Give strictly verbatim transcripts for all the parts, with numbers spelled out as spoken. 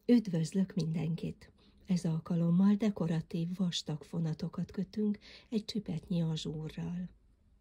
Üdvözlök mindenkit! Ez alkalommal dekoratív vastag fonatokat kötünk egy csipetnyi azsúrral.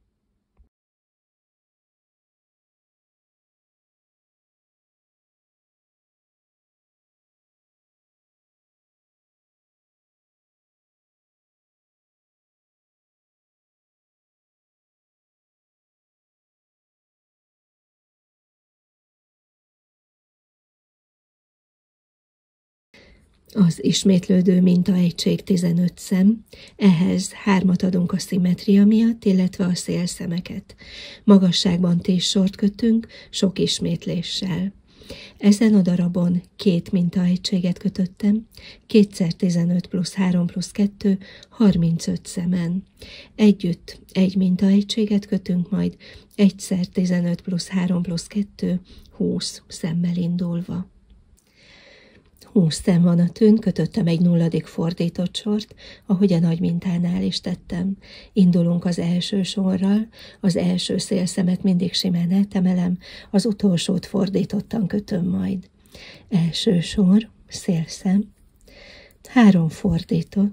Az ismétlődő mintaegység tizenöt szem, ehhez hármat adunk a szimmetria miatt, illetve a szélszemeket. Magasságban tíz sort kötünk, sok ismétléssel. Ezen a darabon két mintaegységet kötöttem, kétszer tizenöt plusz három plusz kettő, harmincöt szemen. Együtt egy mintaegységet kötünk majd, egyszer tizenöt plusz három plusz kettő, húsz szemmel indulva. húsz szem van a tűn, kötöttem egy nulladik fordított sort, ahogy a nagy mintánál is tettem. Indulunk az első sorral, az első szélszemet mindig simán eltemelem, az utolsót fordítottan kötöm majd. Első sor, szélszem, három fordított,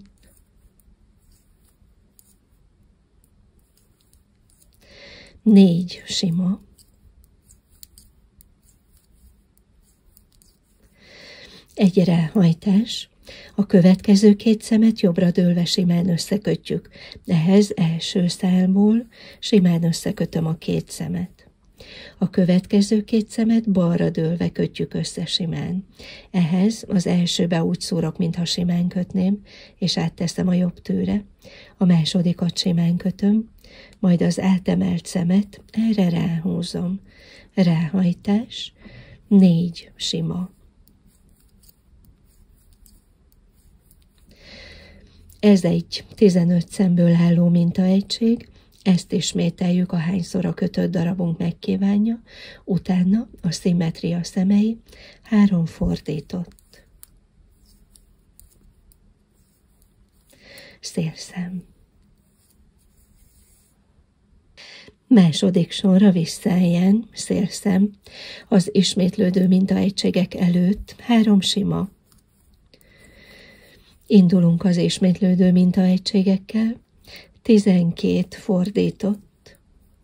négy sima, egy ráhajtás, a következő két szemet jobbra dőlve simán összekötjük. Ehhez első szálból simán összekötöm a két szemet. A következő két szemet balra dőlve kötjük össze simán. Ehhez az elsőbe úgy szúrok, mintha simán kötném, és átteszem a jobb tőre. A másodikat simán kötöm, majd az átemelt szemet erre ráhúzom. Ráhajtás, négy sima. Ez egy tizenöt szemből álló mintaegység, ezt ismételjük, ahányszor a kötött darabunk megkívánja, utána a szimmetria szemei, három fordított. Szélszem. Második sorra visszaálljen, szélszem, az ismétlődő mintaegységek előtt három sima. Indulunk az ismétlődő mintaegységekkel, tizenkét fordított,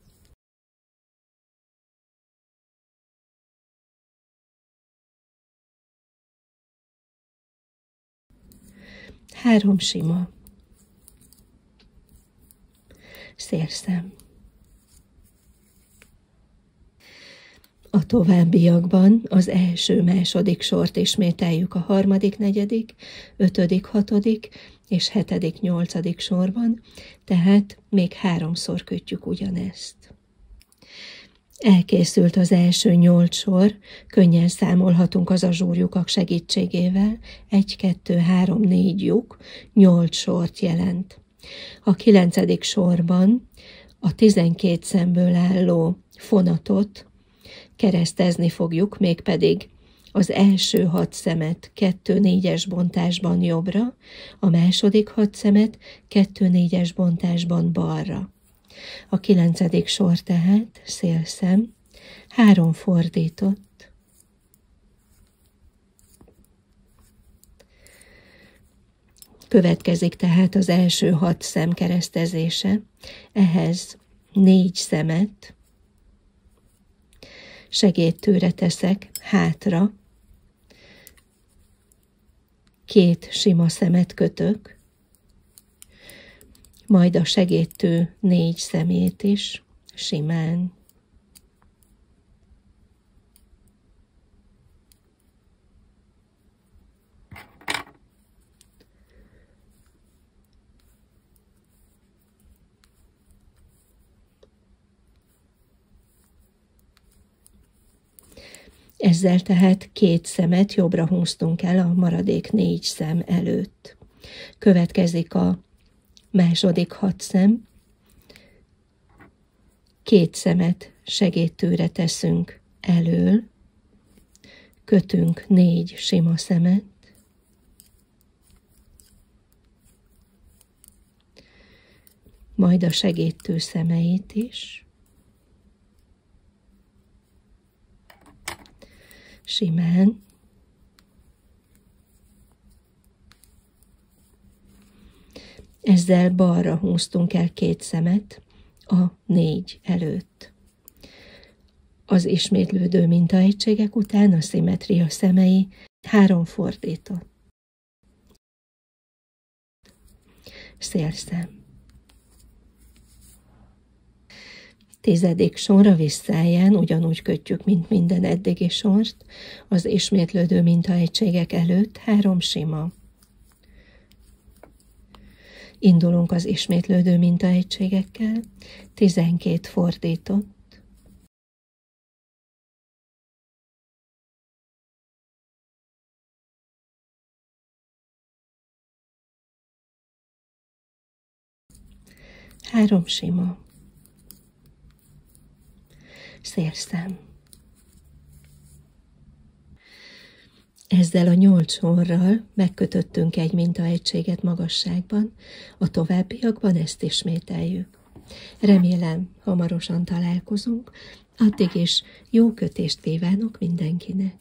három sima, szélszem. A továbbiakban az első-második sort ismételjük a harmadik, negyedik, ötödik, hatodik és hetedik, nyolcadik sorban, tehát még háromszor kötjük ugyanezt. Elkészült az első nyolc sor, könnyen számolhatunk az azsúrlyukak segítségével, egy, kettő, három, négy lyuk, nyolc sort jelent. A kilencedik sorban a tizenkét szemből álló fonatot keresztezni fogjuk, mégpedig az első hat szemet kettő négyes bontásban jobbra, a második hat szemet kettő négyes bontásban balra. A kilencedik sor tehát szélszem, három fordított, következik tehát az első hat szem keresztezése, ehhez négy szemet, segédtőre teszek hátra, két sima szemet kötök, majd a segédtő négy szemét is simán. Ezzel tehát két szemet jobbra húztunk el a maradék négy szem előtt. Következik a második hat szem. Két szemet segédtőre teszünk elől, kötünk négy sima szemet, majd a segédtő szemeit is, simán, Ezzel balra húztunk el két szemet a négy előtt. Az ismétlődő mintaegységek után a szimmetria szemei három fordított. Szélszem. Tizedik sor a visszáján ugyanúgy kötjük, mint minden eddigi sort, az ismétlődő mintaegységek előtt három sima. Indulunk az ismétlődő mintaegységekkel, tizenkét fordított. Három sima. Szélszem. Ezzel a nyolc sorral megkötöttünk egy mintaegységet magasságban, a továbbiakban ezt ismételjük. Remélem, hamarosan találkozunk, addig is jó kötést kívánok mindenkinek.